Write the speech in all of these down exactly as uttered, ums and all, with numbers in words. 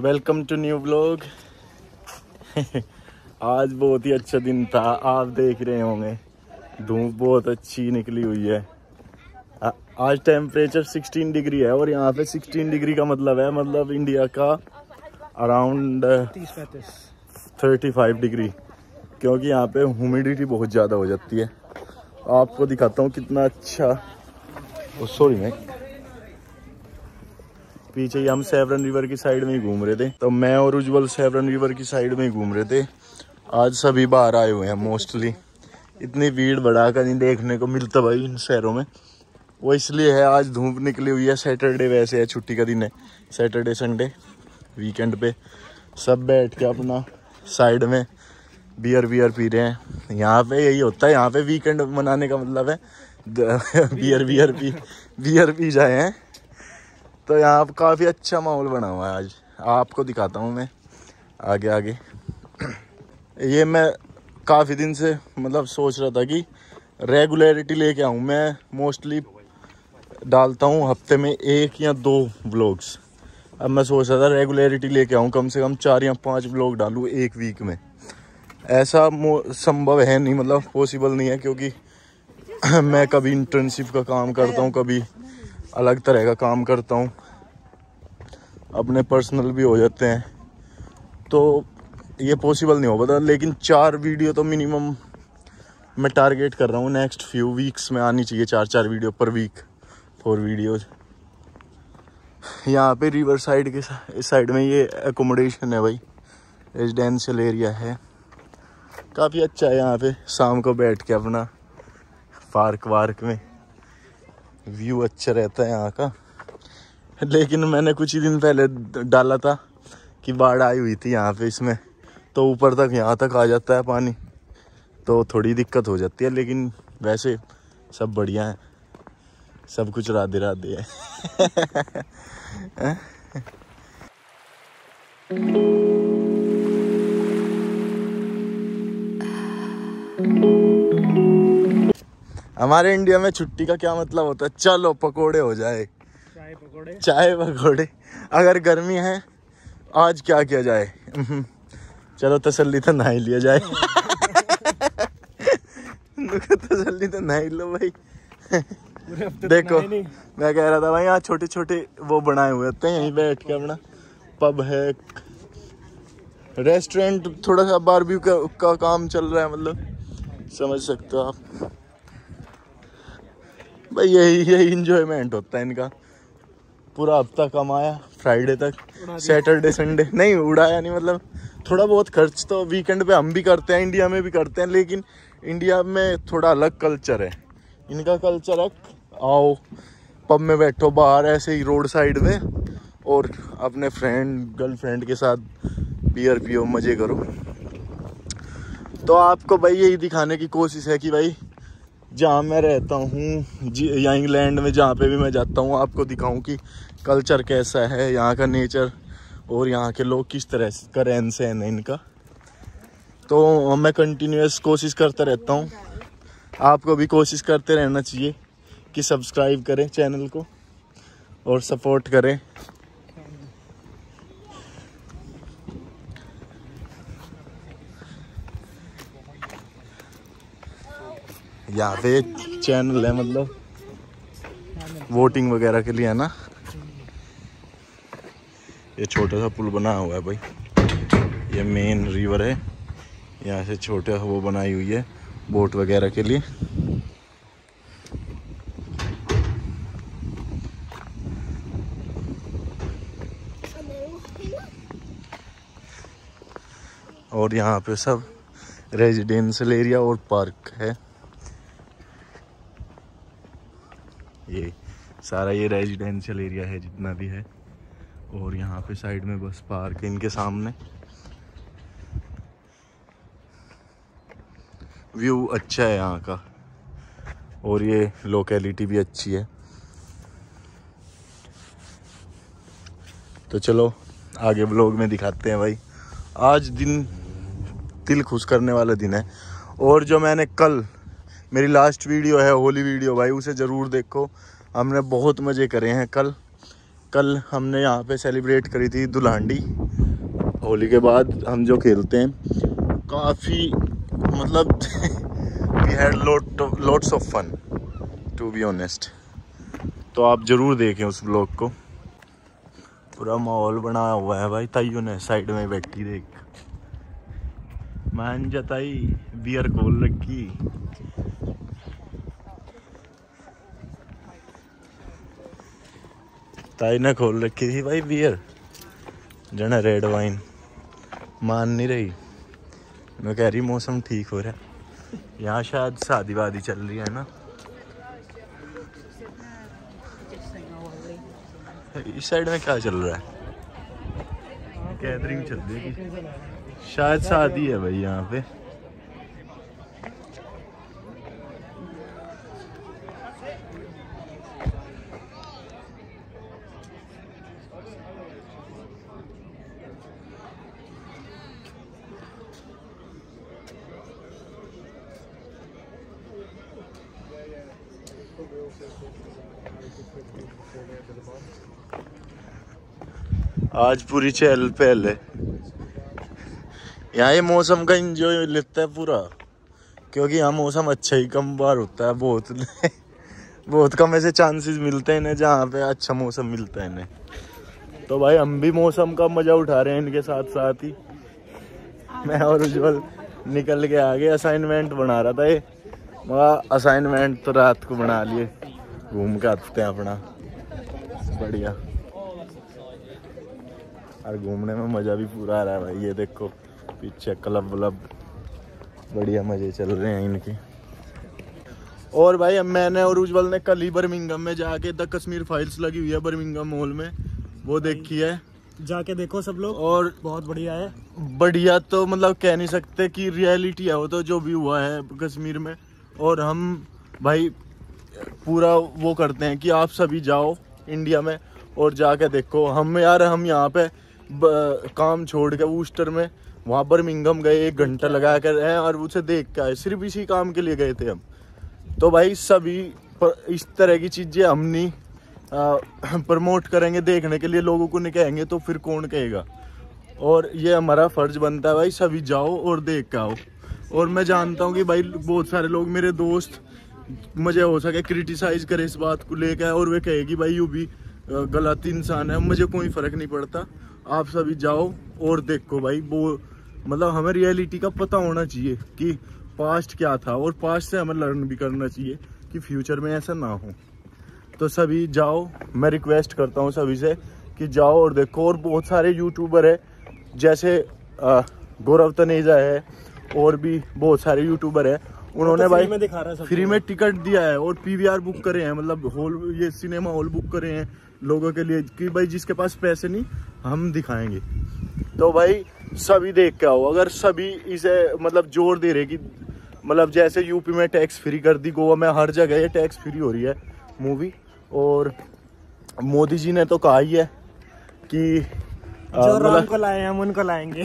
Welcome to new vlog. आज बहुत ही अच्छा दिन था, आप देख रहे होंगे धूप बहुत अच्छी निकली हुई है। आ, आज टेम्परेचर सोलह डिग्री है और यहाँ पे सोलह डिग्री का मतलब है मतलब इंडिया का अराउंड पैंतीस डिग्री, क्योंकि यहाँ पे ह्यूमिडिटी बहुत ज़्यादा हो जाती है। आपको दिखाता हूँ कितना अच्छा। सॉरी मैं पीछे ही हम सेवरन रिवर की साइड में ही घूम रहे थे, तो मैं और उज्जवल सेवरन रिवर की साइड में ही घूम रहे थे। आज सभी बाहर आए हुए हैं मोस्टली, इतनी भीड़ बढ़ाकर नहीं देखने को मिलता भाई इन शहरों में। वो इसलिए है आज धूप निकली हुई है, सैटरडे वैसे है, छुट्टी का दिन है, सैटरडे संडे वीकेंड पे सब बैठ के अपना साइड में बियर बियर पी रहे हैं। यहाँ पे यही होता है, यहाँ पे वीकेंड मनाने का मतलब है बियर बियर पी बियर पी जाए हैं। तो यहाँ पर काफ़ी अच्छा माहौल बना हुआ है। आज आपको दिखाता हूँ मैं आगे आगे। ये मैं काफ़ी दिन से मतलब सोच रहा था कि रेगुलरिटी लेके आऊँ। मैं मोस्टली डालता हूँ हफ्ते में एक या दो व्लॉग्स। अब मैं सोच रहा था रेगुलरिटी लेके आऊँ, कम से कम चार या पांच व्लॉग डालूँ एक वीक में। ऐसा संभव है नहीं, मतलब पॉसिबल नहीं है, क्योंकि मैं कभी इंटर्नशिप का काम करता हूँ, कभी अलग तरह का काम करता हूँ, अपने पर्सनल भी हो जाते हैं, तो ये पॉसिबल नहीं हो पाता। लेकिन चार वीडियो तो मिनिमम मैं टारगेट कर रहा हूँ, नेक्स्ट फ्यू वीक्स में आनी चाहिए चार चार वीडियो पर वीक, फोर वीडियोज। यहाँ पे रिवर साइड के इस साइड में ये एकोमोडेशन है भाई, रेजिडेंशियल एरिया है, काफ़ी अच्छा है। यहाँ पे शाम को बैठ के अपना पार्क वार्क में व्यू अच्छा रहता है यहाँ का। लेकिन मैंने कुछ ही दिन पहले डाला था कि बाढ़ आई हुई थी यहाँ पे, इसमें तो ऊपर तक यहाँ तक आ जाता है पानी, तो थोड़ी दिक्कत हो जाती है। लेकिन वैसे सब बढ़िया है, सब कुछ राधे राधे है। हमारे इंडिया में छुट्टी का क्या मतलब होता है, चलो पकोड़े हो जाए, चाय पकोड़े चाय पकोड़े। अगर गर्मी है आज क्या किया जाए, चलो तसल्ली तो नहा ही लिया जाए। तसल्ली तो नहा ही लो भाई। देखो मैं कह रहा था भाई, यहाँ छोटे छोटे वो बनाए हुए होते हैं, यहीं बैठ के अपना पब है, रेस्टोरेंट, थोड़ा सा बारबेक्यू का, का काम चल रहा है, मतलब समझ सकते हो आप भाई। यही यही इंजॉयमेंट होता है इनका। पूरा हफ्ता कमाया, फ्राइडे तक, सैटरडे संडे नहीं उड़ाया नहीं, मतलब थोड़ा बहुत खर्च तो वीकेंड पे हम भी करते हैं, इंडिया में भी करते हैं। लेकिन इंडिया में थोड़ा अलग कल्चर है, इनका कल्चर है आओ पब में बैठो बाहर ऐसे ही रोड साइड में, और अपने फ्रेंड गर्लफ्रेंड के साथ बियर पियो, मज़े करो। तो आपको भाई यही दिखाने की कोशिश है कि भाई जहाँ मैं रहता हूँ या इंग्लैंड में, जहाँ पे भी मैं जाता हूँ, आपको दिखाऊं कि कल्चर कैसा है, यहाँ का नेचर और यहाँ के लोग किस तरह का रहन सहन है इनका। तो मैं कंटिन्यूअस कोशिश करता रहता हूँ, आपको भी कोशिश करते रहना चाहिए कि सब्सक्राइब करें चैनल को और सपोर्ट करें। यहाँ पे चैनल है, मतलब वोटिंग वगैरह के लिए है ना। ये छोटा सा पुल बना हुआ है भाई, ये मेन रिवर है, यहाँ से छोटा वो बनाई हुई है बोट वगैरह के लिए। और यहाँ पे सब रेजिडेंशियल एरिया और पार्क है। ये सारा ये रेजिडेंशियल एरिया है जितना भी है, और यहाँ पे साइड में बस पार्क है इनके सामने। व्यू अच्छा है यहाँ का, और ये लोकेलिटी भी अच्छी है। तो चलो आगे ब्लॉग में दिखाते हैं भाई। आज दिन दिल खुश करने वाला दिन है। और जो मैंने कल मेरी लास्ट वीडियो है होली वीडियो भाई, उसे ज़रूर देखो, हमने बहुत मज़े करे हैं कल। कल हमने यहाँ पे सेलिब्रेट करी थी दुल्हांडी। होली के बाद हम जो खेलते हैं काफ़ी मतलब we had lot lots of fun to be honest. तो आप ज़रूर देखें उस ब्लॉग को। पूरा माहौल बना हुआ है भाई। ताइयों ने साइड में बैठी देख मान जताई बियर खोल रखी। ताई ने खोल रखी थी भाई बियर जना रेड वाइन। मान नहीं रही। मैं कह रही मौसम ठीक हो रहा है। यहाँ शायद शादी वादी चल रही है ना। इस साइड में क्या चल रहा है? गैदरिंग चल रही है शायद शादी है भाई यहाँ पे। आज पूरी चहल पहल है यहाँ। ये मौसम का एंजॉय लेता है पूरा क्योंकि यहाँ मौसम अच्छा ही कम बार होता है। बहुत बहुत कम ऐसे चांसेस मिलते हैं इन्हें जहाँ पे अच्छा मौसम मिलता है इन्हें। तो भाई हम भी मौसम का मजा उठा रहे हैं इनके साथ साथ ही। मैं और उज्जवल निकल के आगे असाइनमेंट बना रहा था। ये मगर असाइनमेंट तो रात को बना लिए। घूम के आते हैं अपना बढ़िया। और घूमने में मज़ा भी पूरा आ रहा है भाई। ये देखो पीछे क्लब व्लब बढ़िया मज़े चल रहे हैं इनके। और भाई अब मैंने और उज्जवल ने कल ही बर्मिंघम में जाके द कश्मीर फाइल्स लगी हुई है बर्मिंघम मॉल में, वो देखी है। जाके देखो सब लोग। और बहुत बढ़िया है। बढ़िया तो मतलब कह नहीं सकते कि रियलिटी है वो तो जो भी हुआ है कश्मीर में। और हम भाई पूरा वो करते हैं कि आप सभी जाओ इंडिया में और जाके देखो। हम यार हम यहाँ पे काम छोड़ के वूस्टर में वहाँ बर्मिंघम गए, एक घंटा लगा कर हैं और उसे देख के आए। सिर्फ इसी काम के लिए गए थे हम। तो भाई सभी इस तरह की चीज़ें हम नहीं प्रमोट करेंगे देखने के लिए, लोगों को नहीं कहेंगे तो फिर कौन कहेगा। और ये हमारा फ़र्ज बनता है भाई सभी जाओ और देख के आओ। और मैं जानता हूँ कि भाई बहुत सारे लोग मेरे दोस्त मुझे हो सके क्रिटिसाइज करे इस बात को लेकर और वे कहेगी भाई यू भी गलत इंसान है। मुझे कोई फ़र्क नहीं पड़ता। आप सभी जाओ और देखो भाई। वो मतलब हमें रियलिटी का पता होना चाहिए कि पास्ट क्या था और पास्ट से हमें लर्न भी करना चाहिए कि फ्यूचर में ऐसा ना हो। तो सभी जाओ। मैं रिक्वेस्ट करता हूँ सभी से कि जाओ और देखो। और बहुत सारे यूट्यूबर है जैसे गौरव तनेजा है और भी बहुत सारे यूट्यूबर है। उन्होंने तो भाई में दिखा रहा है फ्री में टिकट दिया है और पीवीआर बुक करे हैं, मतलब हॉल, ये सिनेमा हॉल बुक करे हैं लोगों के लिए कि भाई जिसके पास पैसे नहीं हम दिखाएंगे। तो भाई सभी देख के आओ। अगर सभी इसे मतलब जोर दे रहे कि मतलब जैसे यूपी में टैक्स फ्री कर दी, गोवा में हर जगह ये टैक्स फ्री हो रही है मूवी। और मोदी जी ने तो कहा ही है कि जो राम को लाए हम उनको लाएंगे।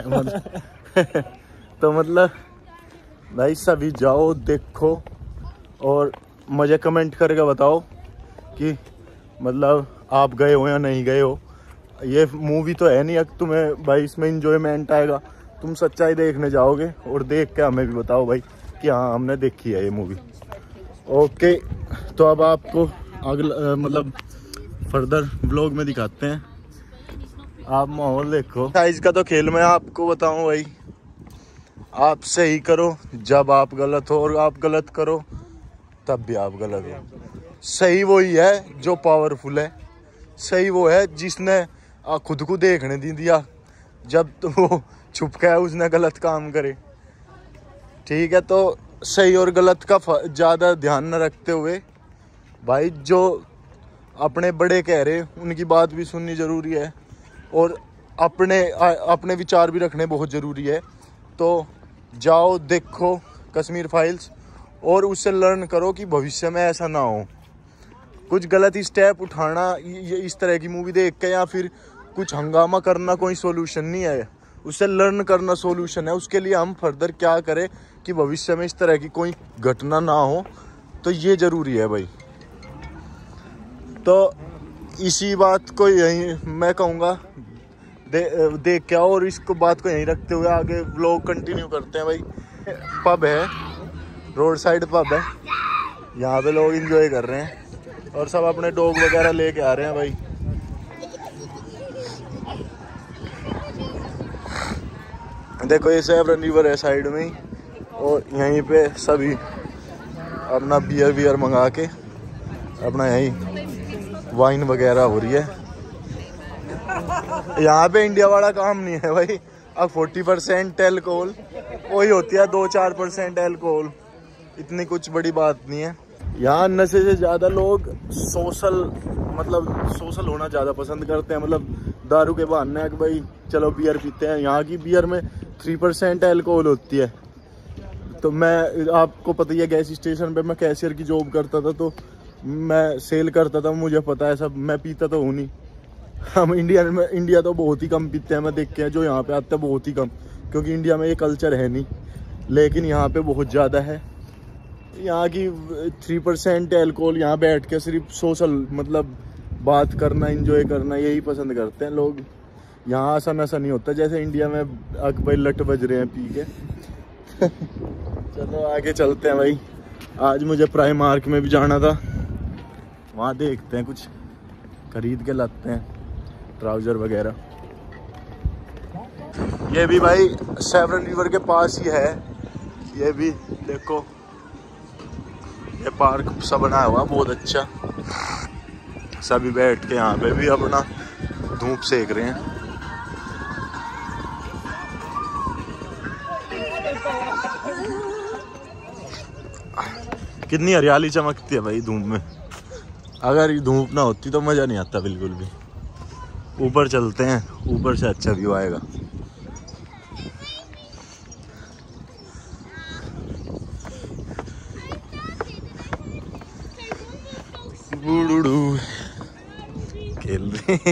तो मतलब भाई सभी जाओ देखो और मुझे कमेंट करके बताओ कि मतलब आप गए हो या नहीं गए हो। ये मूवी तो है नहीं अब तुम्हें भाई इसमें इंजॉयमेंट आएगा। तुम सच्चाई देखने जाओगे और देख के हमें भी बताओ भाई कि हाँ हमने देखी है ये मूवी। ओके तो अब आपको अगला मतलब फर्दर व्लॉग में दिखाते हैं। आप माहौल देखो। साइज का तो खेल मैं आपको बताऊं भाई, आप सही करो जब आप गलत हो और आप गलत करो तब भी आप गलत हो। सही वही है जो पावरफुल है। सही वो है जिसने खुद को देखने नहीं दिया जब तो वो छुप गया उसने गलत काम करे। ठीक है तो सही और गलत का ज़्यादा ध्यान न रखते हुए भाई जो अपने बड़े कह रहे उनकी बात भी सुननी ज़रूरी है और अपने अपने विचार भी रखने बहुत ज़रूरी है। तो जाओ देखो कश्मीर फाइल्स और उससे लर्न करो कि भविष्य में ऐसा ना हो। कुछ गलत स्टेप उठाना ये इस तरह की मूवी देख के या फिर कुछ हंगामा करना कोई सोल्यूशन नहीं है। उससे लर्न करना सोल्यूशन है। उसके लिए हम फर्दर क्या करें कि भविष्य में इस तरह की कोई घटना ना हो, तो ये ज़रूरी है भाई। तो इसी बात को यही मैं कहूँगा, दे, देख के आओ और इसको बात को यहीं रखते हुए आगे व्लॉग कंटिन्यू करते हैं भाई। पब है, रोड साइड पब है, यहाँ पे लोग एंजॉय कर रहे हैं और सब अपने डॉग वगैरह लेके आ रहे हैं भाई। देखो ये सेवरन रिवर है साइड में ही, और यहीं पे सभी अपना बियर बियर मंगा के अपना यहीं वाइन वगैरह हो रही है। यहाँ पे इंडिया वाला काम नहीं है भाई। अब फोर्टी परसेंट एल्कोहल वही होती है, दो चार परसेंट एल्कोहल, इतनी कुछ बड़ी बात नहीं है। यहाँ नशे से ज़्यादा लोग सोशल मतलब सोशल होना ज़्यादा पसंद करते हैं। मतलब दारू के बहाने कि भाई चलो बियर पीते हैं। यहाँ की बियर में थ्री परसेंट एल्कोहल होती है। तो मैं, आपको पता ही है, गैस स्टेशन पे मैं कैशियर की जॉब करता था, तो मैं सेल करता था, मुझे पता है सब। मैं पीता तो हूँ नहीं। हम इंडिया में इंडिया तो बहुत ही कम पीते हैं, मैं देख के, जो यहाँ पे आते हैं बहुत ही कम, क्योंकि इंडिया में ये कल्चर है नहीं। लेकिन यहाँ पे बहुत ज़्यादा है। यहाँ की थ्री परसेंट एल्कोहल, यहाँ बैठ के सिर्फ सोशल मतलब बात करना, एंजॉय करना, यही पसंद करते हैं लोग। यहाँ ऐसा नशा नहीं होता जैसे इंडिया में अक भाई लट बज रहे हैं पी के। चलो आगे चलते हैं भाई। आज मुझे प्राइमार्क में भी जाना था, वहाँ देखते हैं कुछ खरीद के लाते हैं, ट्राउजर वगैरह। ये भी भाई सेवरन रिवर के पास ही है। ये भी देखो, ये पार्क सा बना हुआ बहुत अच्छा। सभी बैठ के यहाँ पे भी अपना धूप सेक रहे हैं। कितनी हरियाली चमकती है भाई धूप में। अगर धूप ना होती तो मज़ा नहीं आता बिल्कुल भी। ऊपर चलते हैं, ऊपर से अच्छा व्यू आएगा। बुडुडू खेल रहे हैं।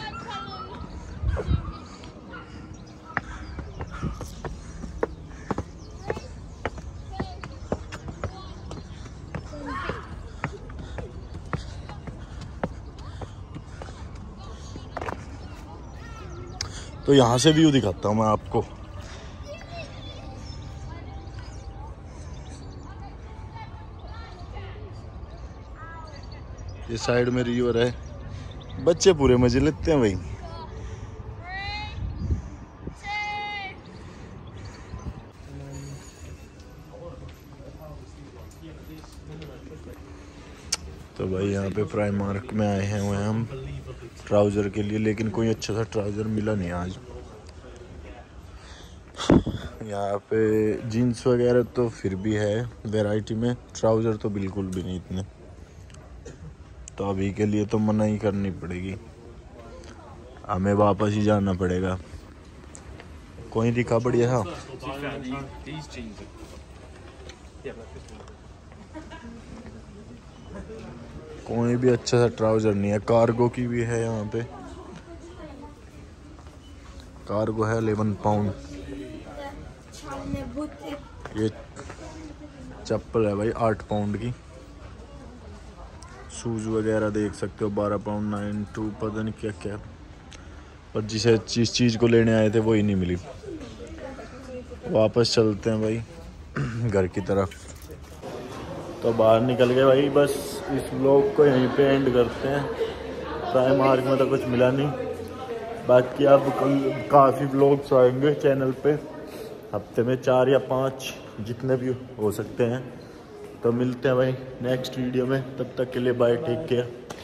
तो यहाँ से व्यू दिखाता हूँ मैं आपको। ये साइड में रिवर है, बच्चे पूरे मजे लेते हैं भाई। तो भाई यहाँ पे प्राइमार्क में आए हैं हुए हम ट्राउज़र के लिए, लेकिन कोई अच्छा सा ट्राउज़र मिला नहीं आज। यहाँ पे जीन्स वगैरह तो फिर भी है वैरायटी में, ट्राउज़र तो बिल्कुल भी नहीं इतने। तो अभी के लिए तो मना ही करनी पड़ेगी, हमें वापस ही जाना पड़ेगा। कोई दिखा बढ़िया था? कोई भी अच्छा सा ट्राउज़र नहीं है। कार्गो की भी है यहाँ पे, कार्गो है इलेवन पाउंड। ये चप्पल है भाई आठ पाउंड की। शूज वगैरह देख सकते हो बारह पाउंड, नाइन टू, पता नहीं क्या क्या। पर जिसे जिस चीज़ को लेने आए थे वो ही नहीं मिली। वापस चलते हैं भाई घर की तरफ। तो बाहर निकल गए भाई, बस इस व्लॉग को यहीं पे एंड करते हैं। प्राइमार्क में तो कुछ मिला नहीं, बाकी अब काफ़ी व्लॉग्स आएंगे चैनल पे, हफ्ते में चार या पाँच जितने भी हो सकते हैं। तो मिलते हैं भाई नेक्स्ट वीडियो में, तब तक के लिए बाय, टेक केयर।